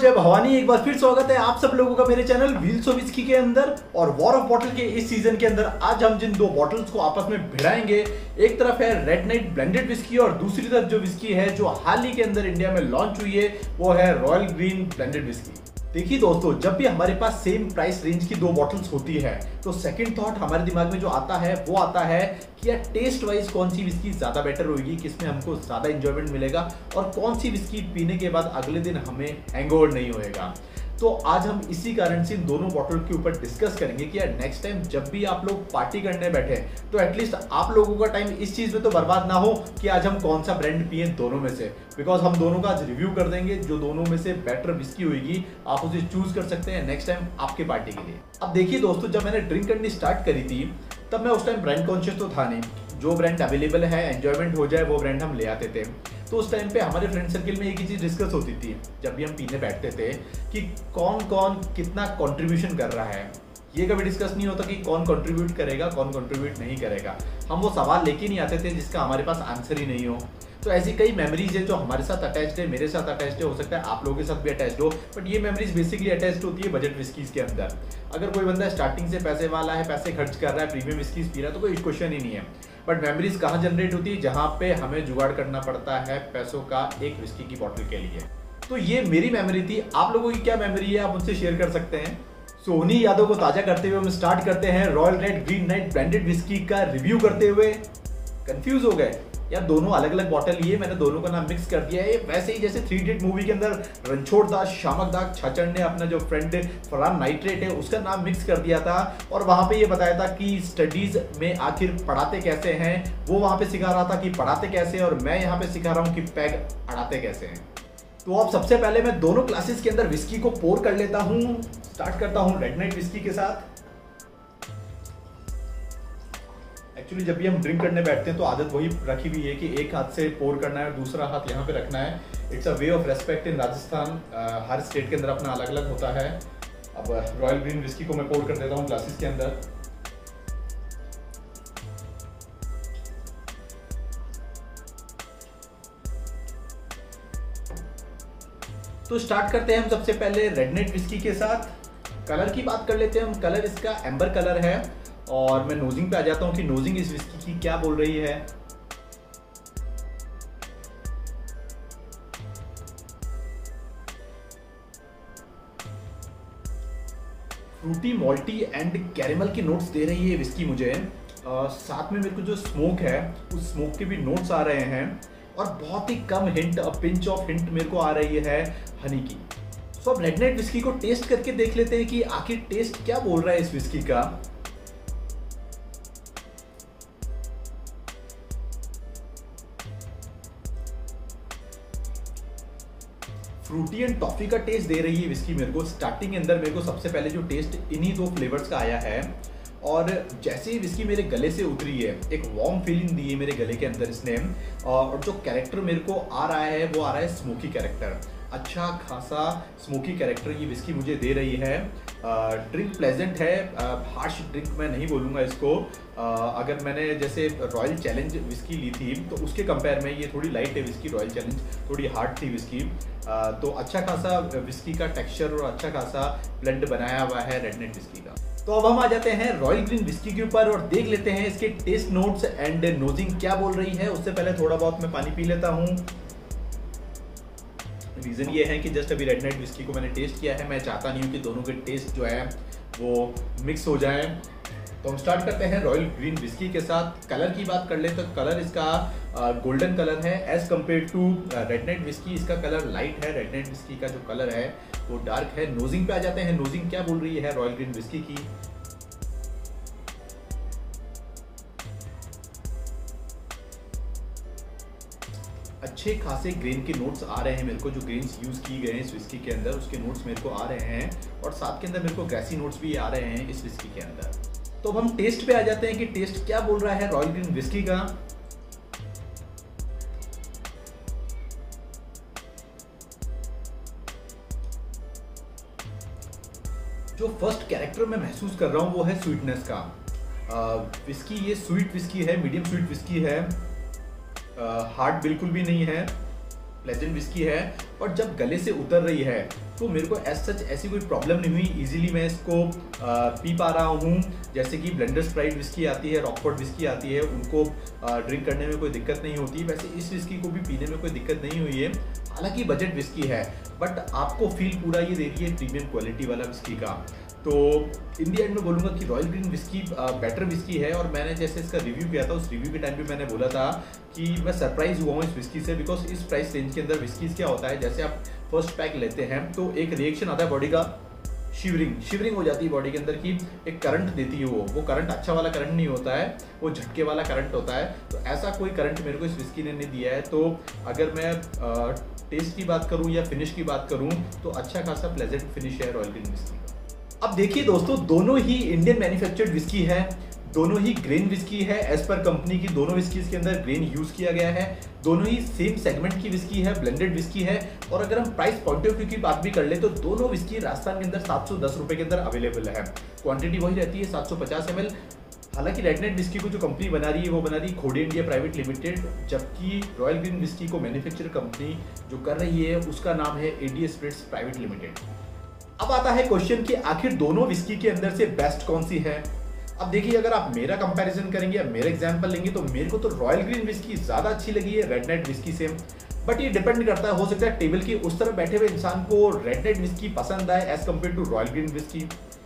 जय भवानी। एक बार फिर स्वागत है आप सब लोगों का मेरे चैनल व्हील्स ऑफ विस्की के अंदर। और वॉर ऑफ बॉटल के इस सीजन के अंदर आज हम जिन दो बॉटल्स को आपस में भिड़ाएंगे, एक तरफ है रेड नाइट ब्लेंडेड विस्की और दूसरी तरफ जो विस्की है जो हाल ही के अंदर इंडिया में लॉन्च हुई है वो है रॉयल ग्रीन ब्लेंडेड विस्की। देखिए दोस्तों, जब भी हमारे पास सेम प्राइस रेंज की दो बॉटल्स होती है तो सेकंड थॉट हमारे दिमाग में जो आता है वो आता है कि यार टेस्ट वाइज कौन सी विस्की ज्यादा बेटर होगी, किसमें हमको ज्यादा एंजॉयमेंट मिलेगा और कौन सी विस्की पीने के बाद अगले दिन हमें हैंगओवर नहीं होएगा। तो आज हम इसी कारण से इन दोनों बॉटल के ऊपर डिस्कस करेंगे कि यार नेक्स्ट टाइम जब भी आप लोग पार्टी करने बैठे तो एटलीस्ट आप लोगों का टाइम इस चीज में तो बर्बाद ना हो कि आज हम कौन सा ब्रांड पिए दोनों में से। बिकॉज हम दोनों का आज रिव्यू कर देंगे, जो दोनों में से बेटर विस्की होगी आप उसे चूज कर सकते हैं नेक्स्ट टाइम आपके पार्टी के लिए। अब देखिए दोस्तों, जब मैंने ड्रिंक करनी स्टार्ट करी थी तब मैं उस टाइम ब्रांड कॉन्शियस तो था नहीं। जो ब्रांड अवेलेबल है, एंजॉयमेंट हो जाए, वो ब्रांड हम ले आते थे। तो उस टाइम पे हमारे फ्रेंड सर्किल में एक ही चीज डिस्कस होती थी जब भी हम पीने बैठते थे कि कौन कौन कितना कंट्रीब्यूशन कर रहा है। ये कभी डिस्कस नहीं होता कि कौन कंट्रीब्यूट करेगा कौन कंट्रीब्यूट नहीं करेगा। हम वो सवाल लेके नहीं आते थे जिसका हमारे पास आंसर ही नहीं हो। तो ऐसी कई मेमोरीज है जो हमारे साथ अटैच्ड है, मेरे साथ अटैच्ड है, हो सकता है आप लोगों के साथ भी अटैच्ड हो, बट ये मेमोरीज बेसिकली अटैच्ड होती है बजट विस्कीज के अंदर। अगर कोई बंदा स्टार्टिंग से पैसे वाला है, पैसे खर्च कर रहा है, प्रीमियम विस्कीज पी रहा है तो कोई क्वेश्चन ही नहीं है। बट मेमोरीज कहाँ जनरेट होती है? जहाँ पे हमें जुगाड़ करना पड़ता है पैसों का एक विस्की की बॉटल के लिए। तो ये मेरी मेमोरी थी। आप लोगों की क्या मेमोरी है आप मुझसे शेयर कर सकते हैं। सो उन्हीं यादों को ताजा करते हुए हम स्टार्ट करते हैं royal red green knight blended whisky का रिव्यू करते हुए। कंफ्यूज हो गए यार, दोनों अलग अलग बॉटल लिए, मैंने दोनों का नाम मिक्स कर दिया है। वैसे ही जैसे 3 इडियट मूवी के अंदर रणछोड़ दास शामक दाग छाचड़ ने अपना जो फ्रेंड फरहान नाइट्रेट है उसका नाम मिक्स कर दिया था और वहां पे ये बताया था कि स्टडीज में आखिर पढ़ाते कैसे हैं। वो वहां पे सिखा रहा था कि पढ़ाते कैसे, और मैं यहाँ पे सिखा रहा हूँ कि पैग अड़ाते कैसे हैं। तो अब सबसे पहले मैं दोनों क्लासेस के अंदर विस्की को पोर कर लेता हूँ। स्टार्ट करता हूँ रेड नाइट विस्की के साथ। एक्चुअली जब भी हम ड्रिंक करने बैठते हैं तो आदत वही रखी हुई है कि एक हाथ से पोर करना है और दूसरा हाथ यहाँ पे रखना है। It's a way of respect in Rajasthan. हर स्टेट के अंदर अपना अलग अलग होता है। अब रॉयल ग्रीन विस्की को मैं पोर कर देता हूँ ग्लासेस के अंदर। तो स्टार्ट करते हैं हम सबसे पहले रेड नाइट विस्की के साथ। कलर की बात कर लेते हैं हम। कलर इसका एम्बर कलर है और मैं नोजिंग पे आ जाता हूं कि नोजिंग इस विस्की की क्या बोल रही है। फ्रूटी, मॉल्टी एंड कैरेमल की नोट्स दे रही है विस्की मुझे। साथ में मेरे को जो स्मोक है उस स्मोक के भी नोट्स आ रहे हैं और बहुत ही कम हिंट, पिंच ऑफ हिंट मेरे को आ रही है हनी की। सो अब रेड नाइट विस्की को टेस्ट करके देख लेते हैं कि आखिर टेस्ट क्या बोल रहा है इस विस्की का। फ्रूटी एंड टॉफी का टेस्ट दे रही है विस्की मेरे को। स्टार्टिंग के अंदर मेरे को सबसे पहले जो टेस्ट इन्हीं दो फ्लेवर्स का आया है और जैसे ही विस्की मेरे गले से उतरी है एक वार्म फीलिंग दी है मेरे गले के अंदर इसने। और जो कैरेक्टर मेरे को आ रहा है वो आ रहा है स्मोकी कैरेक्टर। अच्छा खासा स्मोकी कैरेक्टर ये विस्की मुझे दे रही है। ड्रिंक प्लेजेंट है, हार्श ड्रिंक मैं नहीं बोलूँगा इसको। अगर मैंने जैसे रॉयल चैलेंज विस्की ली थी तो उसके कंपेयर में ये थोड़ी लाइट है विस्की। रॉयल चैलेंज थोड़ी हार्ड थी विस्की। तो अच्छा खासा विस्की का टेक्सचर और अच्छा खासा ब्लेंड बनाया हुआ है रेड नाइट विस्की का। तो अब हम आ जाते हैं रॉयल ग्रीन विस्की के ऊपर और देख लेते हैं इसके टेस्ट नोट्स एंड नोजिंग क्या बोल रही है। उससे पहले थोड़ा बहुत मैं पानी पी लेता हूँ। रीजन ये है कि जस्ट अभी रेड नाइट विस्की को मैंने टेस्ट किया है, मैं चाहता नहीं हूँ कि दोनों के टेस्ट जो है वो मिक्स हो जाए। तो हम स्टार्ट करते हैं रॉयल ग्रीन विस्की के साथ। कलर की बात कर ले तो कलर इसका गोल्डन कलर है as compare to red knight whisky. इसका कलर लाइट है, रेड नाइट विस्की का जो कलर है वो डार्क है। नोजिंग पे आ जाते हैं। नोजिंग क्या बोल रही है रॉयल ग्रीन विस्की की। अच्छे खासे ग्रेन के नोट्स आ रहे हैं मेरे को। जो ग्रेन्स यूज की गए हैं इस विस्की के अंदर उसके नोट्स मेरे को आ रहे हैं और साथ के अंदर मेरे को ग्रेसी नोट्स भी आ रहे हैं इस विस्की के अंदर। तो अब हम टेस्ट पे आ जाते हैं कि टेस्ट क्या बोल रहा है रॉयल ग्रीन विस्की का। जो फर्स्ट कैरेक्टर मैं महसूस कर रहा हूं वो है स्वीटनेस का। विस्की ये स्वीट विस्की है, मीडियम स्वीट विस्की है। हार्ड बिल्कुल भी नहीं है। प्लेजेंट विस्की है, और जब गले से उतर रही है तो मेरे को एज सच ऐसी कोई प्रॉब्लम नहीं हुई। इजीली मैं इसको पी पा रहा हूँ। जैसे कि ब्लेंडर्स प्राइड विस्की आती है, रॉकफोर्ड विस्की आती है, उनको ड्रिंक करने में कोई दिक्कत नहीं होती, वैसे इस विस्की को भी पीने में कोई दिक्कत नहीं हुई है। हालांकि बजट विस्की है, बट आपको फील पूरा ये दे रही है प्रीमियम क्वालिटी वाला विस्की का। तो इन दी एंड में बोलूँगा कि royal green whisky better whisky है। और मैंने जैसे इसका रिव्यू किया था, उस रिव्यू के टाइम पे मैंने बोला था कि मैं सरप्राइज हुआ हूँ इस विस्की से, बिकॉज इस प्राइस रेंज के अंदर विस्कीज क्या होता है, जैसे आप फर्स्ट पैक लेते हैं तो एक रिएक्शन आता है बॉडी का, शिवरिंग हो जाती है बॉडी के अंदर की, एक करंट देती है वो करंट अच्छा वाला करंट नहीं होता है, वो झटके वाला करंट होता है। तो ऐसा कोई करंट मेरे को इस विस्की ने नहीं दिया है। तो अगर मैं टेस्ट की बात करूँ या फिनिश की बात करूँ तो अच्छा खासा प्लेजेंट फिनिश है रॉयल ग्रीन विस्की का। अब देखिए दोस्तों, दोनों ही इंडियन मैन्युफैक्चर्ड विस्की है, दोनों ही ग्रेन विस्की है। एज पर कंपनी की दोनों विस्कीज के अंदर ग्रेन यूज किया गया है, दोनों ही सेम सेगमेंट की विस्की है, ब्लेंडेड विस्की है। और अगर हम प्राइस पॉइंट ऑफ व्यू की बात भी कर ले तो दोनों विस्की राजस्थान के अंदर 710 रुपए के अंदर अवेलेबल है। क्वांटिटी वही रहती है 750 ml। हालांकि रेड नाइट विस्की को जो कंपनी बना रही है वो बना रही है खोड़े इंडिया प्राइवेट लिमिटेड, जबकि रॉयल ग्रीन विस्की को मैन्युफैक्चर कंपनी जो कर रही है उसका नाम है एडी स्पिरिट्स प्राइवेट लिमिटेड। अब आता है क्वेश्चन कि आखिर दोनों विस्की के अंदर से बेस्ट कौन सी है। अब देखिए, अगर आप मेरा कंपैरिजन करेंगे या मेरा एग्जांपल लेंगे तो मेरे को तो रॉयल ग्रीन विस्की ज्यादा अच्छी लगी है रेड नाइट विस्की से। बट ये डिपेंड करता है, हो सकता है टेबल की उस तरफ बैठे हुए इंसान को रेड नाइट विस्की पसंद आए as compare to royal green whisky.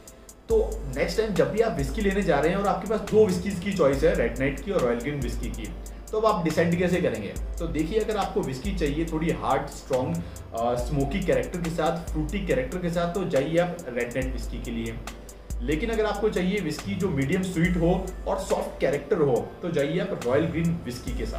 तो नेक्स्ट टाइम जब भी आप विस्की लेने जा रहे हैं और आपके पास दो विस्कीज की चॉइस है, रेड नाइट की और रॉयल ग्रीन विस्की की, तो अब आप डिसाइड कैसे करेंगे। तो देखिए, अगर आपको विस्की चाहिए थोड़ी हार्ड स्ट्रॉन्ग स्मोकी कैरेक्टर के साथ, फ्रूटी कैरेक्टर के साथ, तो जाइए आप रेड नाइट विस्की के लिए। लेकिन अगर आपको चाहिए विस्की जो मीडियम स्वीट हो और सॉफ्ट कैरेक्टर हो, तो जाइए आप रॉयल ग्रीन विस्की के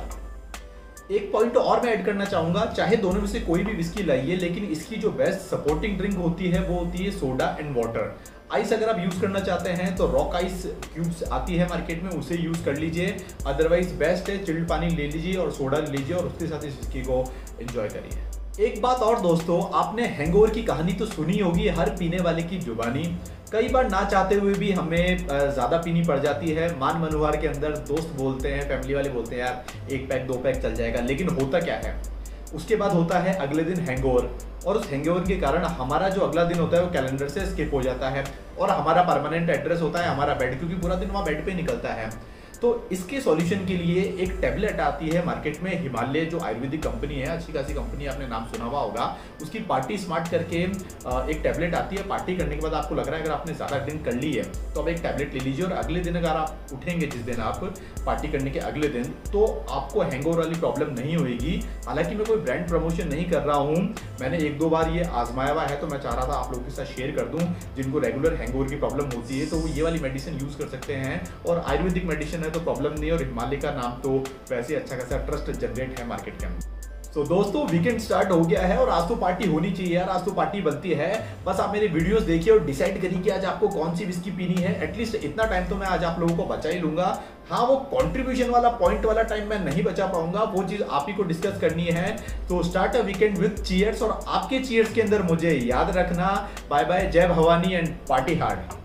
साथ। एक पॉइंट और मैं ऐड करना चाहूंगा, चाहे दोनों में से कोई भी विस्की लाइए, लेकिन इसकी जो बेस्ट सपोर्टिंग ड्रिंक होती है वो होती है सोडा एंड वाटर। आइस अगर आप यूज करना चाहते हैं तो रॉक आइस क्यूब्स आती है मार्केट में, उसे यूज कर लीजिए। अदरवाइज बेस्ट है चिल्ड पानी ले लीजिए और सोडा ले लीजिए और उसके साथ इस विस्की को एंजॉय करिए। एक बात और दोस्तों, आपने हैंगओवर की कहानी तो सुनी होगी, हर पीने वाले की जुबानी। कई बार ना चाहते हुए भी हमें ज़्यादा पीनी पड़ जाती है। मान मनोहार के अंदर दोस्त बोलते हैं, फैमिली वाले बोलते हैं यार 1 पैक 2 पैक चल जाएगा, लेकिन होता क्या है, उसके बाद होता है अगले दिन हैंगओवर, और उस हैंगओवर के कारण हमारा जो अगला दिन होता है वो कैलेंडर से स्किप हो जाता है और हमारा परमानेंट एड्रेस होता है हमारा बेड, क्योंकि पूरा दिन वहाँ बेड पे निकलता है। तो इसके सॉल्यूशन के लिए एक टैबलेट आती है मार्केट में, हिमालय जो आयुर्वेदिक कंपनी है, अच्छी खासी कंपनी, आपने नाम सुना हुआ होगा, उसकी पार्टी स्मार्ट करके एक टैबलेट आती है। पार्टी करने के बाद आपको लग रहा है अगर आपने ज़्यादा ड्रिंक कर ली है तो अब एक टैबलेट ले लीजिए, और अगले दिन अगर आप उठेंगे, जिस दिन आप पार्टी करने के अगले दिन, तो आपको हैंगओवर वाली प्रॉब्लम नहीं होगी। हालांकि मैं कोई ब्रांड प्रमोशन नहीं कर रहा हूँ, मैंने 1-2 बार ये आजमाया हुआ है, तो मैं चाह रहा था आप लोगों के साथ शेयर कर दूँ। जिनको रेगुलर हैंगओवर की प्रॉब्लम होती है तो वो ये वाली मेडिसिन यूज़ कर सकते हैं, और आयुर्वेदिक मेडिसिन है तो प्रॉब्लम नहीं, और हिमालय का नाम तो वैसे अच्छा खासा ट्रस्ट जनरेट है मार्केट के अंदर। तो दोस्तों, वीकेंड स्टार्ट हो गया है और आज तो पार्टी होनी चाहिए यार, आज तो पार्टी बनती है। बस आप मेरे वीडियोस देखिए और डिसाइड करिए कि आज आपको कौन सी विस्की पीनी है। एटलीस्ट इतना टाइम तो मैं आज आप लोगों को बचा ही लूंगा। हाँ, वो कंट्रीब्यूशन वाला पॉइंट वाला टाइम मैं नहीं बचा पाऊंगा, वो चीज आप ही को डिस्कस करनी है। तो start a weekend with cheers, और आपके चीयर्स के अंदर मुझे याद रखना, बाय बाय, जय भवानी एंड पार्टी हार्ड।